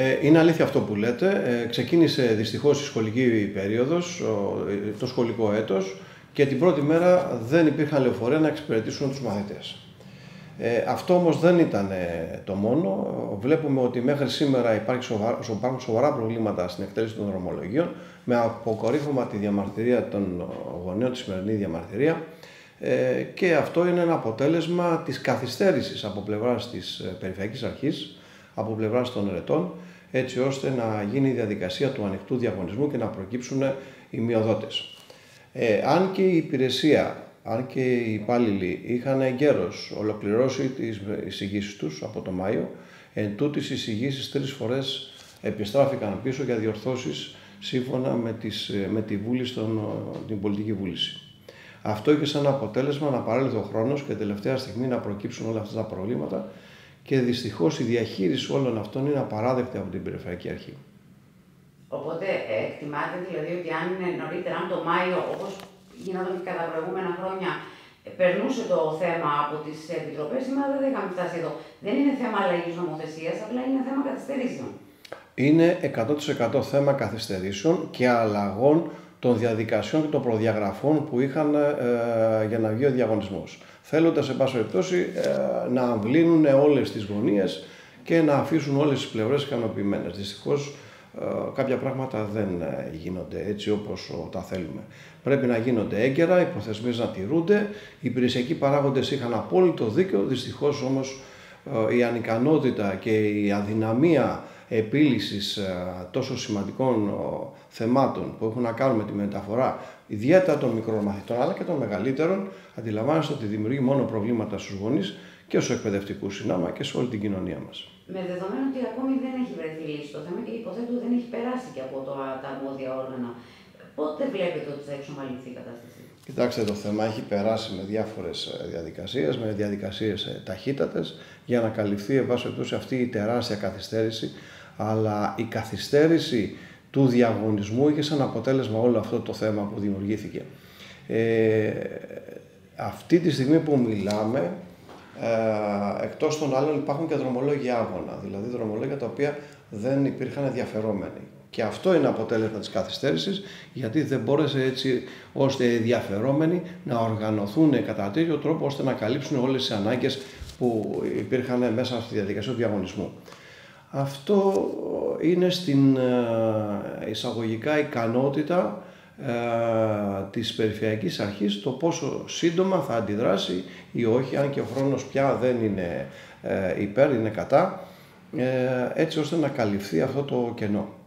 Είναι αλήθεια αυτό που λέτε. Ξεκίνησε δυστυχώς η σχολική περίοδος, το σχολικό έτος, και την πρώτη μέρα δεν υπήρχαν λεωφορεία να εξυπηρετήσουν τους μαθητές. Αυτό όμως δεν ήταν το μόνο. Βλέπουμε ότι μέχρι σήμερα υπάρχουν σοβαρά προβλήματα στην εκτέλεση των δρομολογίων, με αποκορύφωμα τη διαμαρτυρία των γονέων, τη σημερινή διαμαρτυρία, και αυτό είναι ένα αποτέλεσμα της καθυστέρησης από πλευράς της Περιφερειακής Αρχής, από πλευράς των ερετών, έτσι ώστε να γίνει η διαδικασία του ανοιχτού διαγωνισμού και να προκύψουν οι μειοδότες. Αν και η υπηρεσία, αν και οι υπάλληλοι είχαν εγκαίρως ολοκληρώσει τις εισηγήσεις τους από το Μάιο, εν τούτης οι εισηγήσεις 3 φορές επιστράφηκαν πίσω για διορθώσεις σύμφωνα με την πολιτική βούληση. Αυτό είχε σαν αποτέλεσμα να παρέλθει ο χρόνος και τελευταία στιγμή να προκύψουν όλα αυτά τα προβλήματα, και δυστυχώς η διαχείριση όλων αυτών είναι απαράδεκτη από την Περιφερειακή Αρχή. Οπότε εκτιμάτε δηλαδή ότι αν είναι νωρίτερα, αν το Μάιο, όπως γινόταν και κατά προηγούμενα χρόνια, περνούσε το θέμα από τις επιτροπές, σήμερα δεν θα είχαμε φτάσει εδώ. Δεν είναι θέμα αλλαγής νομοθεσίας, απλά είναι θέμα καθυστερήσεων. Είναι 100% θέμα καθυστερήσεων και αλλαγών των διαδικασιών και των προδιαγραφών που είχαν για να βγει ο διαγωνισμός. Θέλοντας, εν πάση περιπτώσει, να αμβλύνουν όλες τις γωνίες και να αφήσουν όλες τις πλευρές ικανοποιημένες. Δυστυχώς, κάποια πράγματα δεν γίνονται έτσι όπως τα θέλουμε. Πρέπει να γίνονται έγκαιρα, οι προθεσμίες να τηρούνται, οι υπηρεσιακοί παράγοντες είχαν απόλυτο δίκιο, δυστυχώς όμως η ανικανότητα και η αδυναμία επίλυσης τόσο σημαντικών θεμάτων που έχουν να κάνουν με τη μεταφορά, ιδιαίτερα των μικρών μαθητών αλλά και των μεγαλύτερων, αντιλαμβάνεστε ότι δημιουργεί μόνο προβλήματα στους γονείς και στους εκπαιδευτικούς συνάμα και σε όλη την κοινωνία μας. Με δεδομένο ότι ακόμη δεν έχει βρεθεί λύση το θέμα και υποθέτω δεν έχει περάσει και από τα αρμόδια όργανα, πότε βλέπετε ότι θα εξομαλυνθεί η κατάσταση? Κοιτάξτε, το θέμα έχει περάσει με διάφορες διαδικασίες, με διαδικασίες ταχύτατες, για να καλυφθεί εν πάση περιπτώσει αυτή η τεράστια καθυστέρηση, αλλά η καθυστέρηση του διαγωνισμού είχε σαν αποτέλεσμα όλο αυτό το θέμα που δημιουργήθηκε. Αυτή τη στιγμή που μιλάμε, εκτός των άλλων υπάρχουν και δρομολόγια άγωνα, δηλαδή δρομολόγια τα οποία δεν υπήρχαν ενδιαφερόμενοι. Και αυτό είναι αποτέλεσμα της καθυστέρησης, γιατί δεν μπόρεσε έτσι ώστε οι ενδιαφερόμενοι να οργανωθούν κατά τέτοιο τρόπο ώστε να καλύψουν όλες τις ανάγκες που υπήρχαν μέσα στη διαδικασία του διαγωνισμού. Αυτό είναι στην εισαγωγικά ικανότητα της Περιφερειακής Αρχής, το πόσο σύντομα θα αντιδράσει ή όχι, αν και ο χρόνος πια δεν είναι υπέρ, είναι κατά, έτσι ώστε να καλυφθεί αυτό το κενό.